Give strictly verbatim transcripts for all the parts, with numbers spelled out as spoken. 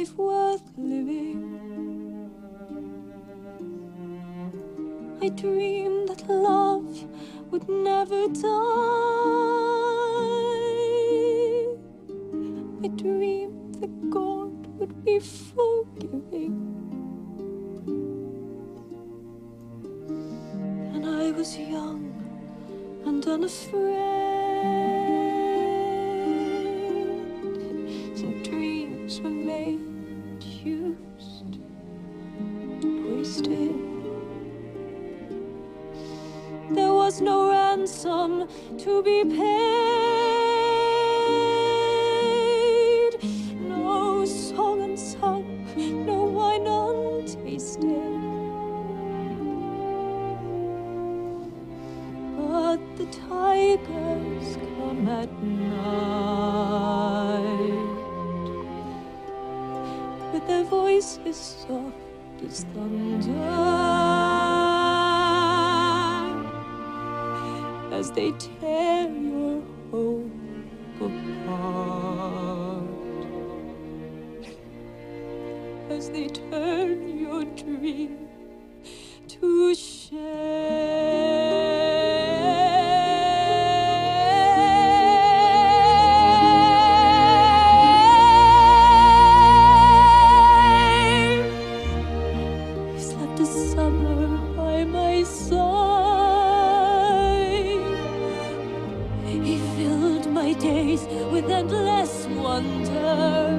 life worth living. I dreamed that love would never die. I dreamed that God would be forgiving. And I was young and unafraid. Some dreams were made, used, wasted. There was no ransom to be paid, no song unsung, no wine untasted. But the tigers come at night, with their voices soft as thunder, as they tear your hope apart, as they turn your dream to shame. You slept a summer by my side. He filled my days with endless wonder.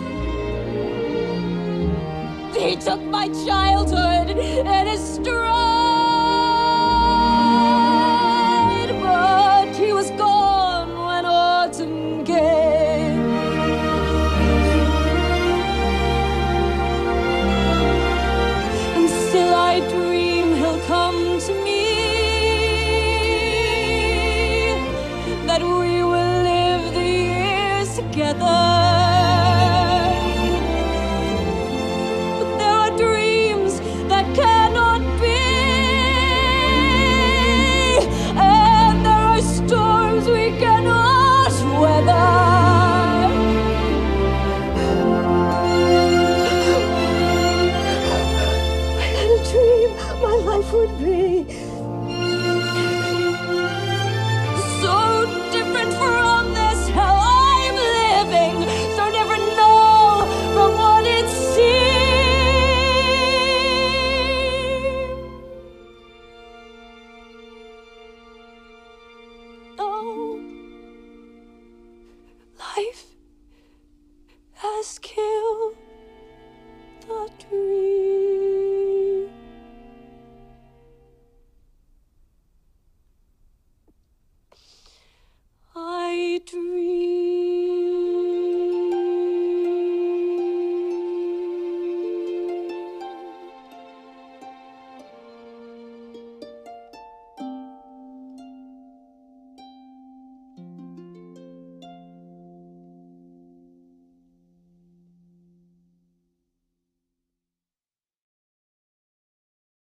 He took my childhood in his stride, but he was gone when autumn came. And still I dream he'll come to me, that we will live the years together. But there are dreams that cannot be, and there are storms we cannot